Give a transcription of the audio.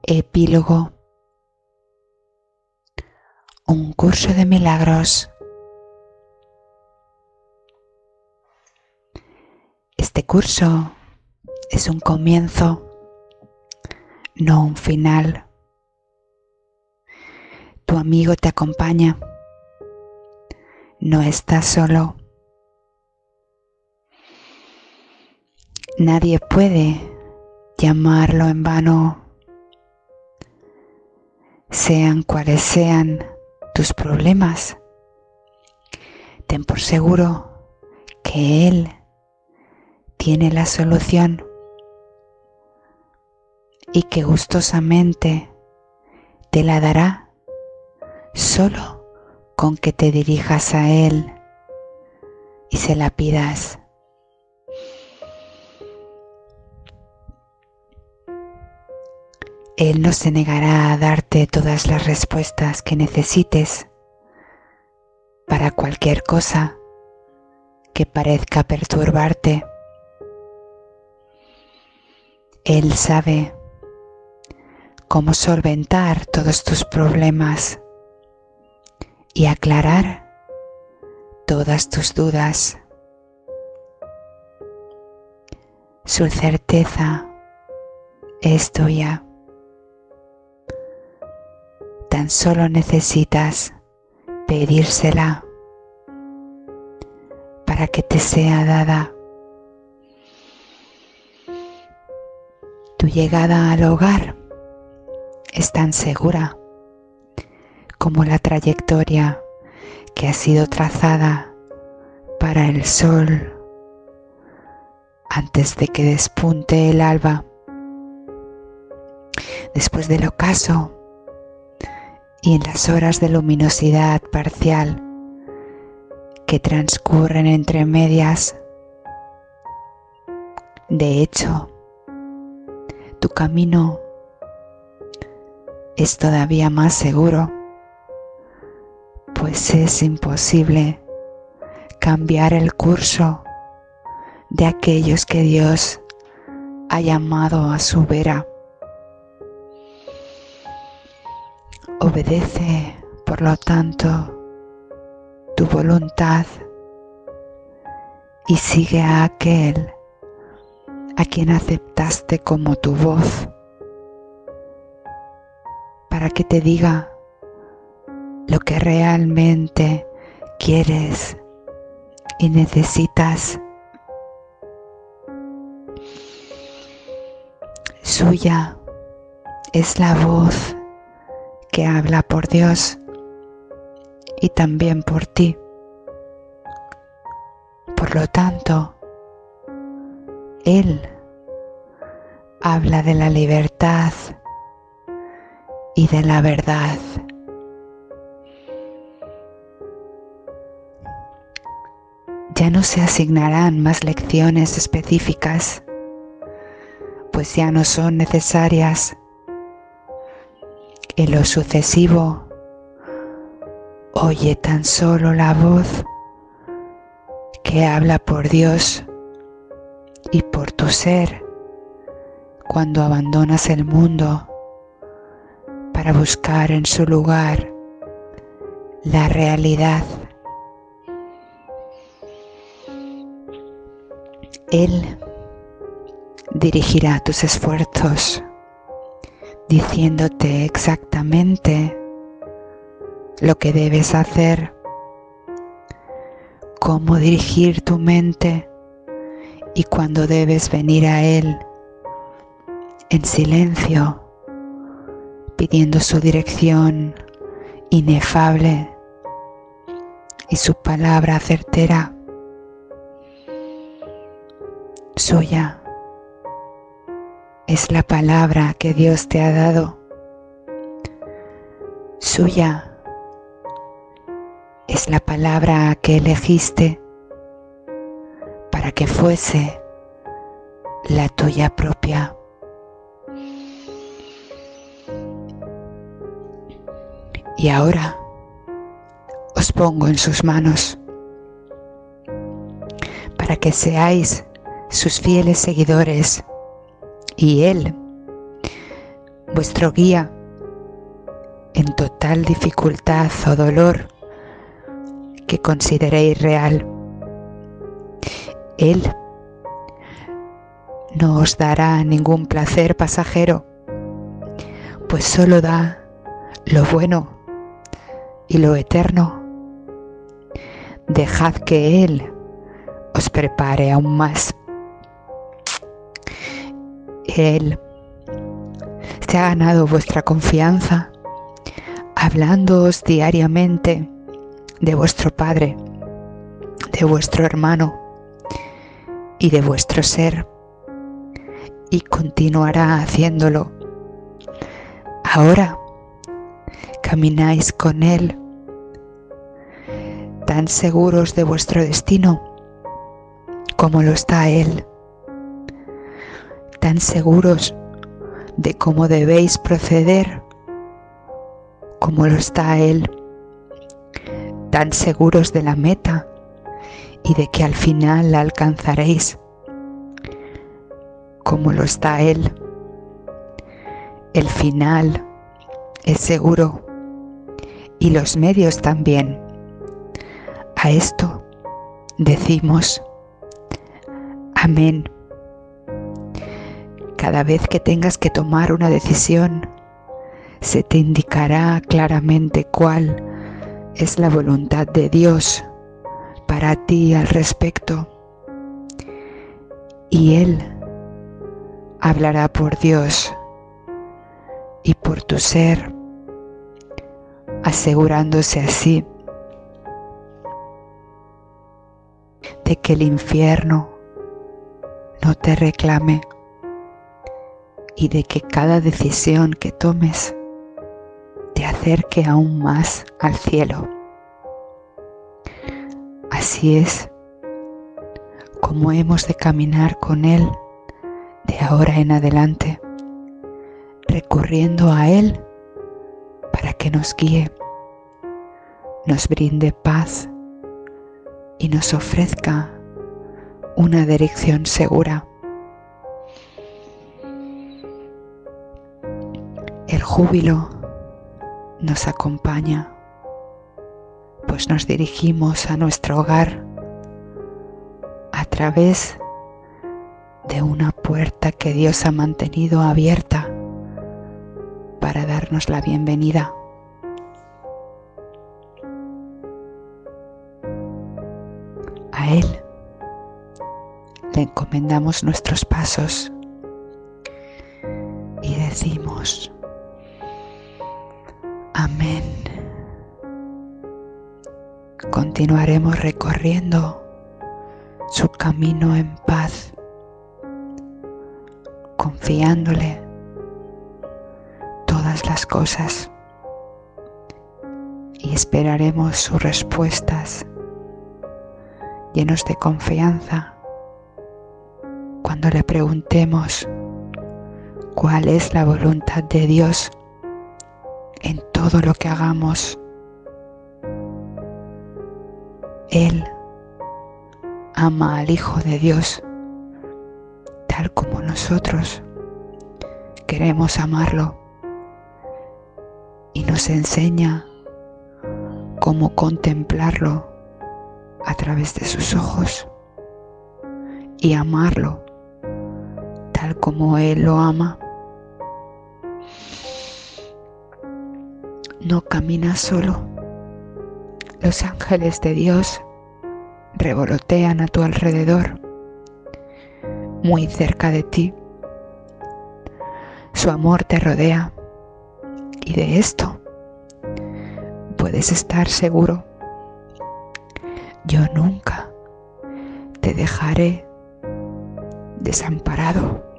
Epílogo. Un curso de milagros. Este curso es un comienzo, no un final. Tu amigo te acompaña. No estás solo. Nadie puede llamarlo en vano. Sean cuales sean tus problemas, ten por seguro que Él tiene la solución y que gustosamente te la dará solo con que te dirijas a Él y se la pidas. Él no se negará a darte todas las respuestas que necesites para cualquier cosa que parezca perturbarte. Él sabe cómo solventar todos tus problemas y aclarar todas tus dudas. Su certeza es tuya. Tan solo necesitas pedírsela para que te sea dada. Tu llegada al hogar es tan segura como la trayectoria que ha sido trazada para el sol antes de que despunte el alba. Después del ocaso y en las horas de luminosidad parcial que transcurren entre medias. De hecho, tu camino es todavía más seguro, pues es imposible cambiar el curso de aquellos que Dios ha llamado a su vera. Obedece, por lo tanto, tu voluntad y sigue a aquel a quien aceptaste como tu voz, para que te diga lo que realmente quieres y necesitas. Suya es la voz que habla por Dios y también por ti. Por lo tanto, Él habla de la libertad y de la verdad. Ya no se asignarán más lecciones específicas, pues ya no son necesarias. En lo sucesivo, oye tan solo la voz que habla por Dios y por tu ser cuando abandonas el mundo para buscar en su lugar la realidad. Él dirigirá tus esfuerzos diciéndote exactamente lo que debes hacer, cómo dirigir tu mente y cuándo debes venir a Él en silencio, pidiendo su dirección inefable y su palabra certera. Suya es la palabra que Dios te ha dado. Suya es la palabra que elegiste para que fuese la tuya propia. Y ahora os pongo en sus manos para que seáis sus fieles seguidores y Él vuestro guía en total dificultad o dolor que consideréis real. Él no os dará ningún placer pasajero, pues solo da lo bueno y lo eterno. Dejad que Él os prepare aún más. Él se ha ganado vuestra confianza, hablándoos diariamente de vuestro Padre, de vuestro hermano y de vuestro ser, y continuará haciéndolo. Ahora camináis con Él, tan seguros de vuestro destino como lo está Él, tan seguros de cómo debéis proceder como lo está Él, tan seguros de la meta y de que al final la alcanzaréis como lo está Él. El final es seguro y los medios también. A esto decimos amén. Cada vez que tengas que tomar una decisión, se te indicará claramente cuál es la voluntad de Dios para ti al respecto. Y Él hablará por Dios y por tu ser, asegurándose así de que el infierno no te reclame y de que cada decisión que tomes te acerque aún más al cielo. Así es como hemos de caminar con Él de ahora en adelante, recurriendo a Él para que nos guíe, nos brinde paz y nos ofrezca una dirección segura. El júbilo nos acompaña, pues nos dirigimos a nuestro hogar a través de una puerta que Dios ha mantenido abierta para darnos la bienvenida. A Él le encomendamos nuestros pasos y decimos amén. Continuaremos recorriendo su camino en paz, confiándole todas las cosas, y esperaremos sus respuestas llenos de confianza cuando le preguntemos cuál es la voluntad de Dios en todo lo que hagamos. Él ama al Hijo de Dios tal como nosotros queremos amarlo, y nos enseña cómo contemplarlo a través de sus ojos y amarlo tal como Él lo ama. No caminas solo. Los ángeles de Dios revolotean a tu alrededor, muy cerca de ti. Su amor te rodea, y de esto puedes estar seguro. Yo nunca te dejaré desamparado.